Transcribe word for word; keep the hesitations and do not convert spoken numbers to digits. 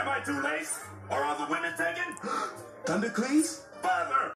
Am I too late? Are all the women taken? Thundercleese? Father!